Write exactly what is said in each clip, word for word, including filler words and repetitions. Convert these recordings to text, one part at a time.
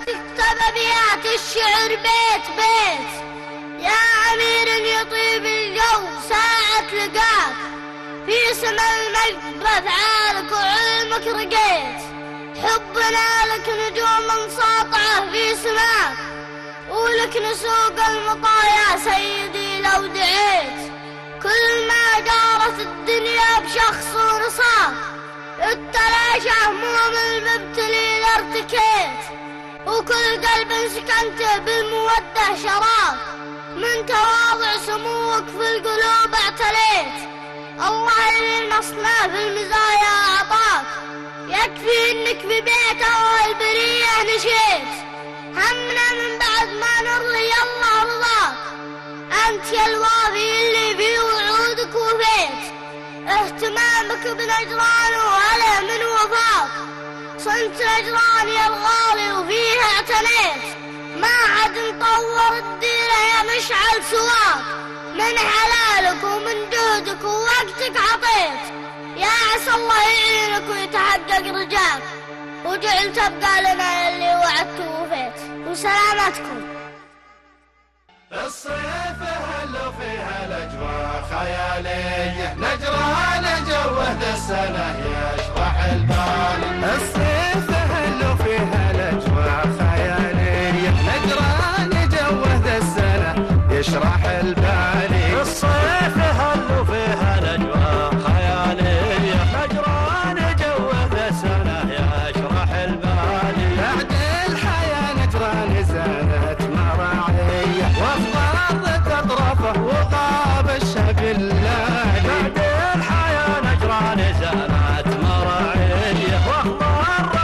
تكتب أبيات الشعر بيت بيت، يا أمير يطيب الجو ساعة لقاك، في سما المجد بأفعالك وعلمك رقيت، حبنا لك نجوم ساطعة في سماك، ولك نسوق المطايا سيدي لو دعيت، كل ما دارت الدنيا بشخص ونصاك، التلاشى هموم المبتلين ارتكيت، وكل قلب سكنته بالمودة شراك، من تواضع سموك في القلوب اعتليت، الله اللي نصنا في المزايا أعطاك، يكفي انك في بيت أول برية نشيت، همنا من بعد ما نرضي الله رضاك، أنت يا الوافي اللي في وعودك وفيت، اهتمامك بنجران وهلا من وفاك، صنت نجران يا الغالي وفيها اعتنيت، ما عاد نطور الديرة يا مشعل سواك، من حلالك ومن جهدك ووقتك عطيت، يا عسى الله يعينك ويتحقق رجاك، وجعل تبقى لنا اللي وعدت ووفيت، وسلامتكم. الصيف هل فيها الأجواء خيالية، نجران جوه ذا السنة يشرح البال، الصيف هل فيها الأجواء خيالية، نجران جوه ذا السنة يشرح البال، الصيف هل فيها الأجواء خيالية، نجران جوه ذا السنة يشرح البال، بعد الحياة نجران زادت مراعية، واضطرت أطرافه وغاب الشبل، بعد الحياة نجران زادت مراعية، واخضر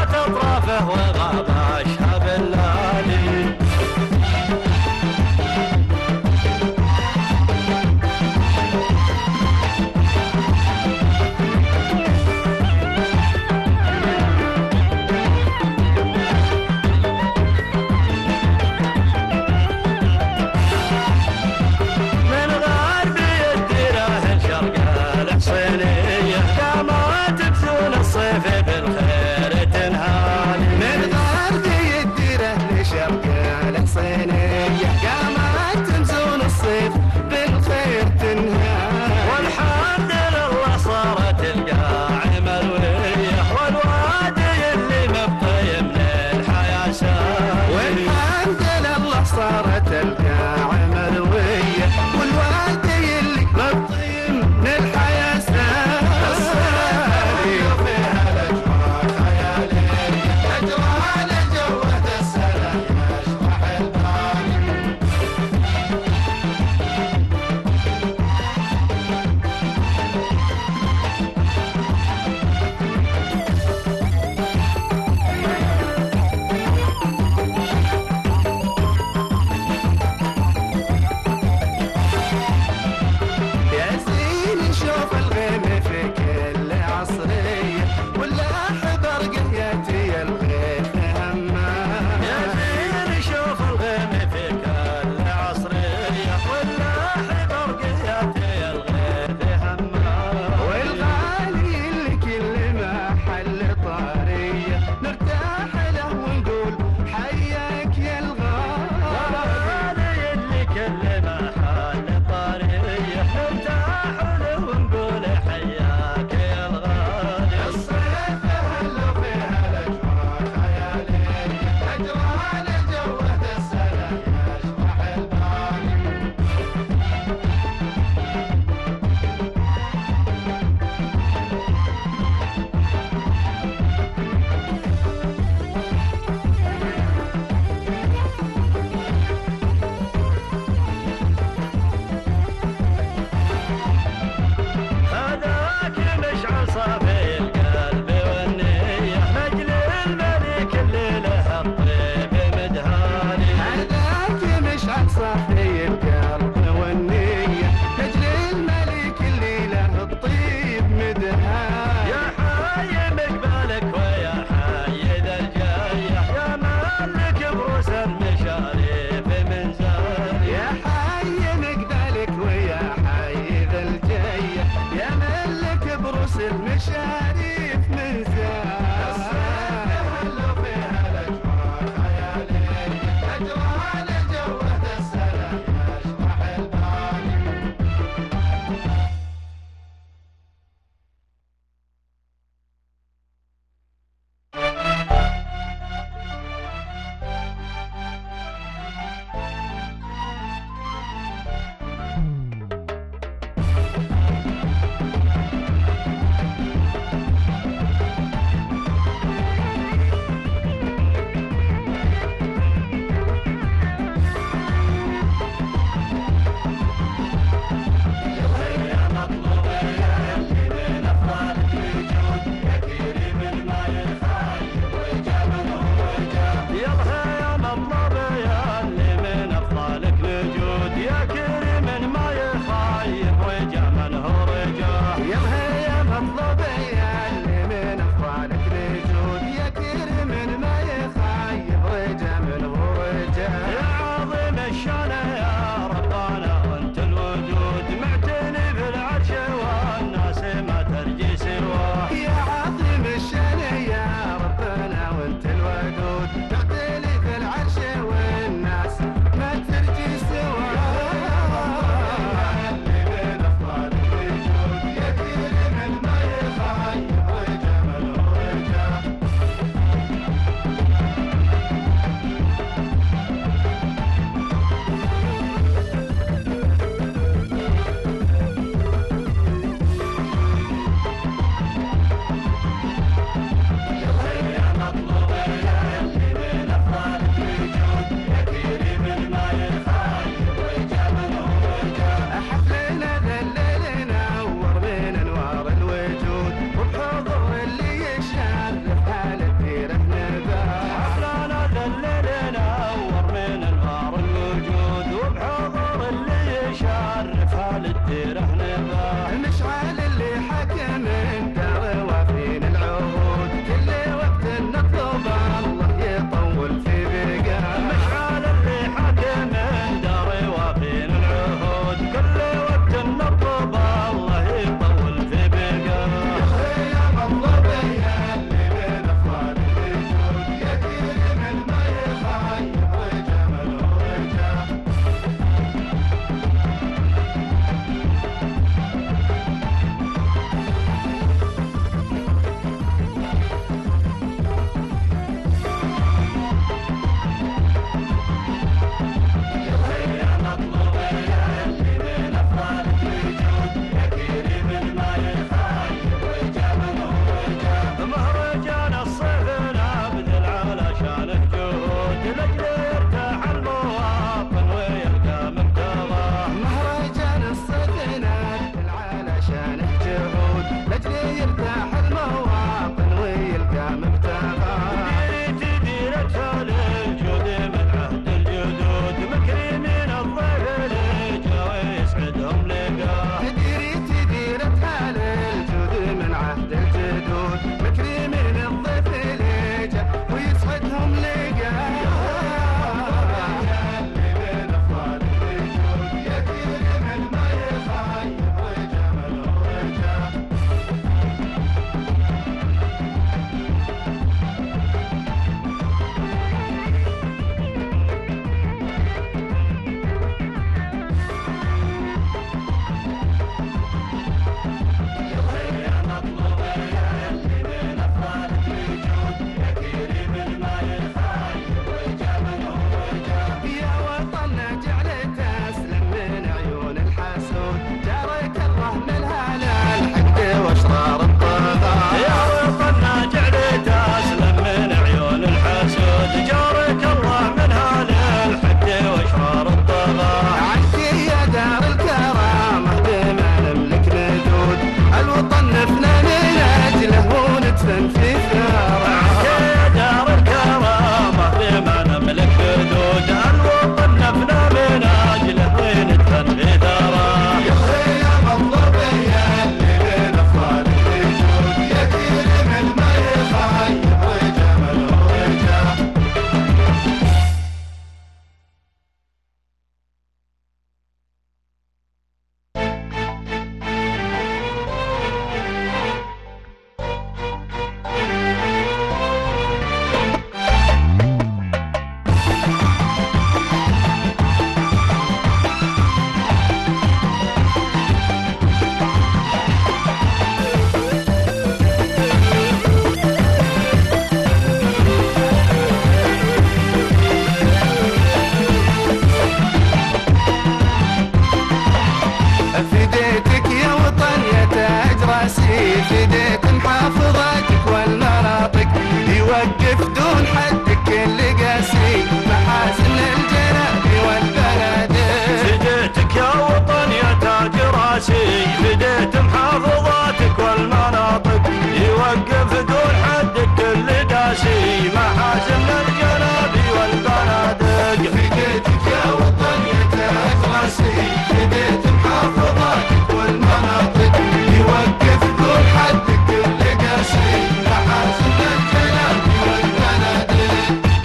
بدون حد كل قاسي محاسن الجناب والبنادق. فديتك يا وطن يا تاج راسي، فديت محافظاتك والمناطق، يوقف دون حدك كل داسي محاسن الجناب والبنادق. فديتك يا وطن يا تاج راسي، فديت محافظاتك والمناطق، يوقف دون حدك كل قاسي محاسن الجناب والبنادق.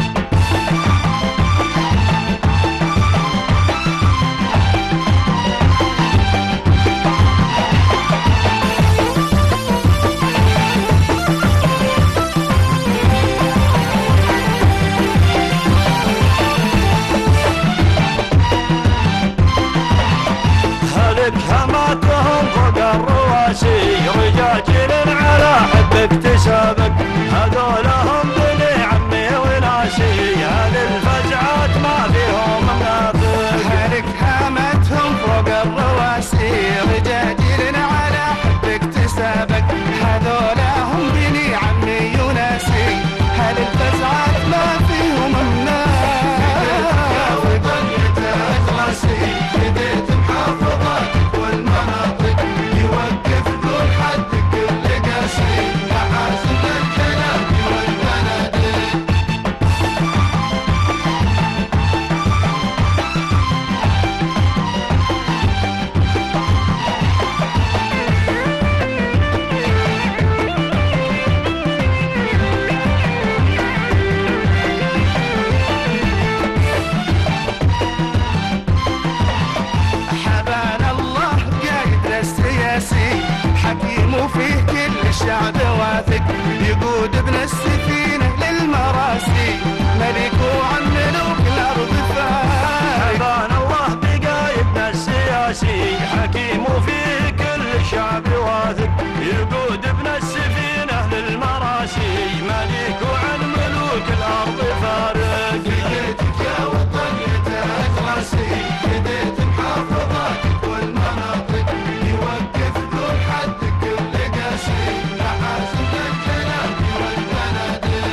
هلك هماتهم فوق الرواسي، رجاجيل على حب اكتسابك، هذولا هم بني عمي وناسي، هل الفزعات ما فيهم منافق. هلك هامتهم فوق الرواسي، رجاجيل على حب اكتسابك، هذولا هم بني عمي يناسي، هل الفزعات ما فيهم منافق. فديت محافظاتك والمناطق، يوقف دون حدك كل قاسي محاسن الجناب والبنادق. حبان الله قايدنا السياسي، حكيم وفيه كل الشعب واثق، يقود ابن السفينة للمراسي، ملك وعن ملوك الأرض فايق. حبان الله بقايدنا السياسي، حكيم وفيه كل الشعب واثق، يقود ابن السفينة للمراسي، ملك وعن ملوك الأرض فارق. فديتك يا وطن يا تاج راسي، فديت محافظاتك والمناطق، يوقف دون حدك كل قاسي محاسن الجناب والبنادق.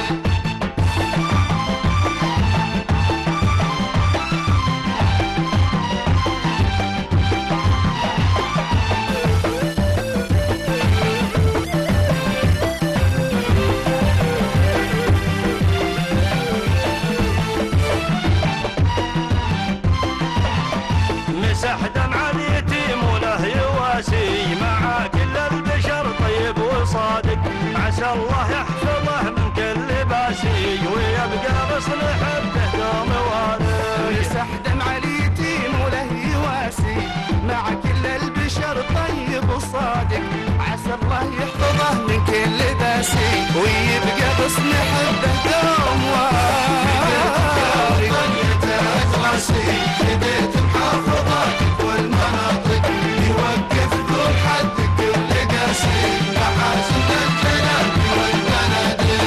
مسح دمع اليتيم وله يواسي، مع كل البشر طيب وصادق، عسى الله يحفظه من كل باسي، ويبقى بصن حبه دوم واثق. يمسح دمع اليتيم وله يواسي، مع كل البشر طيب وصادق، عسى الله يحفظه من كل باسي، ويبقى بصن حبه دوم واثق. فديت محافظاتك والمناطق، يوقف دون حدك كل قاسي محاسن الجناب والبنادق.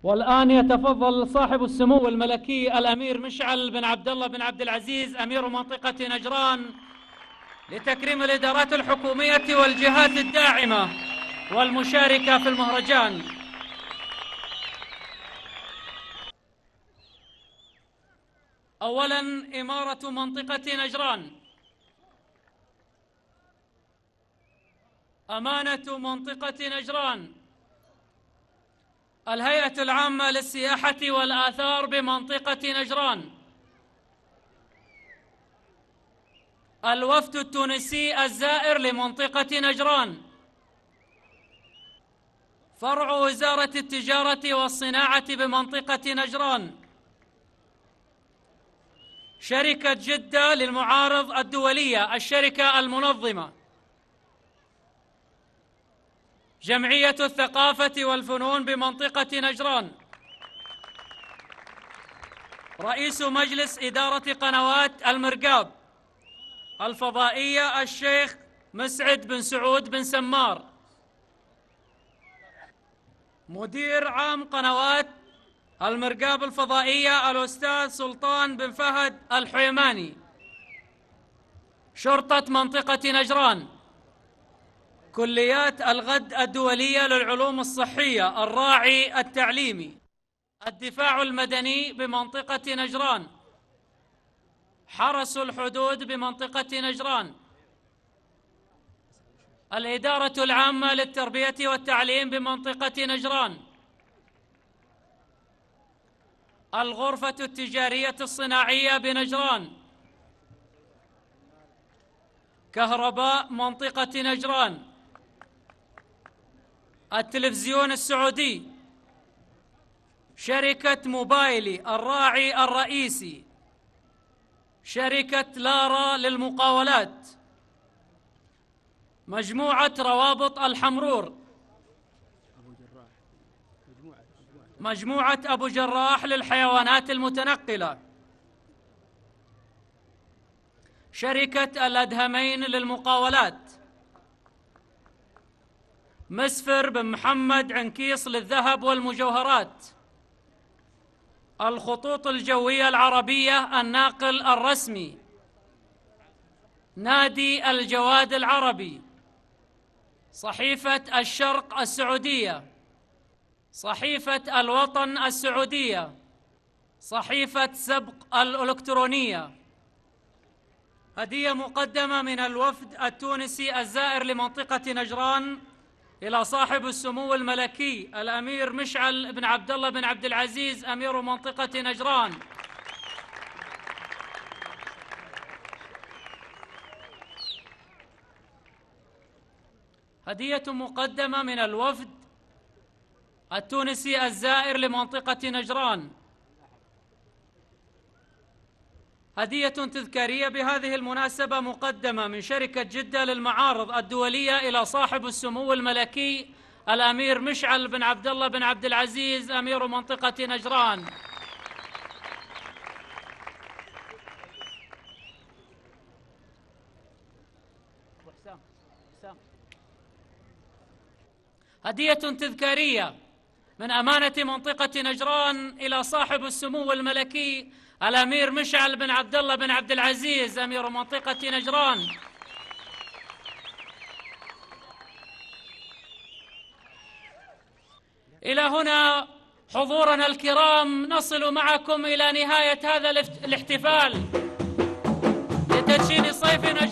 والآن يتفضل صاحب السمو الملكي الأمير مشعل بن عبد الله بن عبد العزيز أمير منطقة نجران لتكريم الإدارات الحكومية والجهات الداعمة والمشاركة في المهرجان. أولاً إمارة منطقة نجران، أمانة منطقة نجران، الهيئة العامة للسياحة والآثار بمنطقة نجران، الوفد التونسي الزائر لمنطقة نجران، فرع وزارة التجارة والصناعة بمنطقة نجران، شركة جدة للمعارض الدولية الشركة المنظمة، جمعية الثقافة والفنون بمنطقة نجران، رئيس مجلس إدارة قنوات المرقاب الفضائية الشيخ مسعد بن سعود بن سمار، مدير عام قنوات المرقاب الفضائية الأستاذ سلطان بن فهد الحيماني، شرطة منطقة نجران، كليات الغد الدولية للعلوم الصحية الراعي التعليمي، الدفاع المدني بمنطقة نجران، حرس الحدود بمنطقة نجران، الإدارة العامة للتربية والتعليم بمنطقة نجران، الغرفة التجارية الصناعية بنجران، كهرباء منطقة نجران، التلفزيون السعودي، شركة موبايلي الراعي الرئيسي، شركة لارا للمقاولات، مجموعة روابط الحمرور، مجموعة أبو جراح للحيوانات المتنقلة، شركة الأدهمين للمقاولات، مسفر بن محمد عنكيص للذهب والمجوهرات، الخطوط الجوية العربية الناقل الرسمي، نادي الجواد العربي، صحيفة الشرق السعودية، صحيفة الوطن السعودية، صحيفة سبق الإلكترونية. هدية مقدمة من الوفد التونسي الزائر لمنطقة نجران إلى صاحب السمو الملكي الأمير مشعل بن عبد الله بن عبد العزيز أمير منطقة نجران. هدية مقدمة من الوفد التونسي الزائر لمنطقة نجران، هدية تذكارية بهذه المناسبة مقدمة من شركة جدة للمعارض الدولية إلى صاحب السمو الملكي الأمير مشعل بن عبد الله بن عبد العزيز أمير منطقة نجران. هدية تذكارية من أمانة منطقة نجران إلى صاحب السمو الملكي الأمير مشعل بن عبد الله بن عبد العزيز أمير منطقة نجران. إلى هنا حضورنا الكرام نصل معكم إلى نهاية هذا الاحتفال لتدشين صيف نجران.